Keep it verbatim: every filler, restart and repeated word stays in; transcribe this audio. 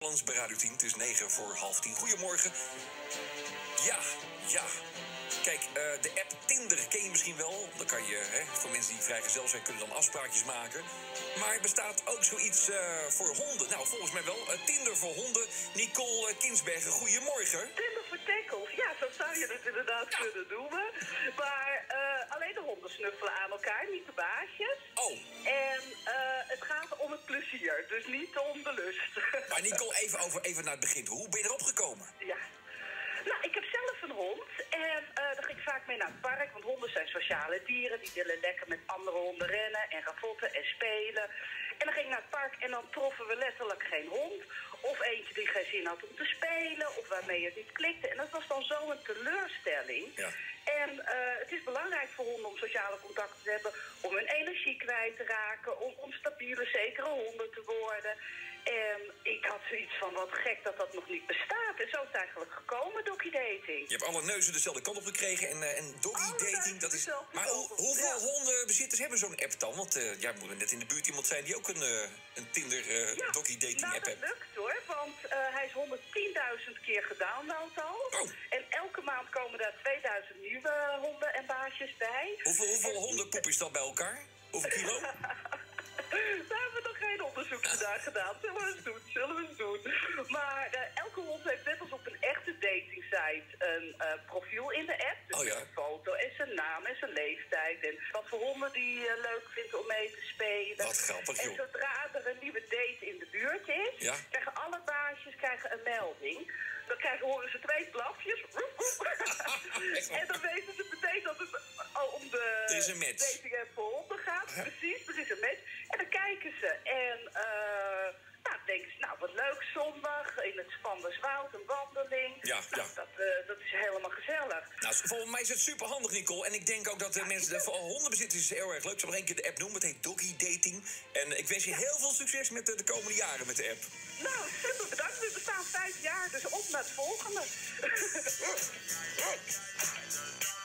Bij Radio tien, het is negen voor half tien. Goedemorgen. Ja, ja. Kijk, uh, de app Tinder ken je misschien wel. Dan kan je, hè, voor mensen die vrijgezel zijn, kunnen dan afspraakjes maken. Maar er bestaat ook zoiets uh, voor honden. Nou, volgens mij wel. Uh, Tinder voor honden. Nicole uh, Kinsbergen, goedemorgen. Tinder voor tackles, ja, zo zou je het inderdaad ja. kunnen noemen. Maar uh, alleen de honden snuffelen aan elkaar, niet de baasjes. Oh. En uh, het gaat om het plezier, dus niet om de lust. Maar Nicole, even, over, even naar het begin. Hoe ben je erop gekomen? Ja. Nou, ik heb zelf een hond en uh, daar ging ik vaak mee naar het park. Want honden zijn sociale dieren, die willen lekker met andere honden rennen en ravotten en spelen. En dan ging ik naar het park en dan troffen we letterlijk geen hond. Of eentje die geen zin had om te spelen, of waarmee het niet klikte. En dat was dan zo'n teleurstelling. Ja. En uh, het is belangrijk voor honden om sociale contacten te hebben, om hun energie kwijt te raken, om, om stabiele, zekere honden te worden. En ik had zoiets van, wat gek dat dat nog niet bestaat. En zo is het eigenlijk gekomen, doggy dating. Je hebt alle neuzen dezelfde kant op gekregen en, uh, en doggy dating, dat is... Maar hoe, hoeveel ja. hondenbezitters hebben zo'n app dan? Want uh, jij moet net in de buurt iemand zijn die ook een, uh, een Tinder uh, ja, doggy dating nou, app heeft. dat lukt hoor, want uh, hij is honderdtienduizend keer gedownload al. Oh. En elke maand komen daar tweeduizend nieuwe honden en baasjes bij. Hoeveel, hoeveel en... hondenpoep is dat bij elkaar? Hoeveel kilo? Daar hebben we nog geen onderzoek naar gedaan. Zullen we eens doen, zullen we eens doen. Maar uh, elke hond heeft net als op een echte datingsite een uh, profiel in de app. Dus oh, ja. een foto en zijn naam en zijn leeftijd. En wat voor honden die uh, leuk vindt om mee te spelen. Wat grappig, joh. En zodra er een nieuwe date in de buurt is, ja? krijgen alle baasjes krijgen een melding. Dan krijgen, horen ze twee blafjes. En dan weten ze meteen dat het al om de er is een match. dating app voor honden gaat. Ja. Precies, er is een match. En dan kijken ze en uh, nou, denken ze, nou wat leuk, zondag in het Spanderswoud, een wandeling. Ja, nou, ja. Dat, uh, dat is helemaal gezellig. Nou, volgens mij is het super handig, Nicole. En ik denk ook dat de ja, mensen, vooral hondenbezitters, is heel erg leuk. Ik zal nog één keer de app noemen, het heet Doggy Dating. En ik wens je ja. heel veel succes met de, de komende jaren met de app. Nou, super bedankt. We bestaan vijf jaar, dus op naar het volgende.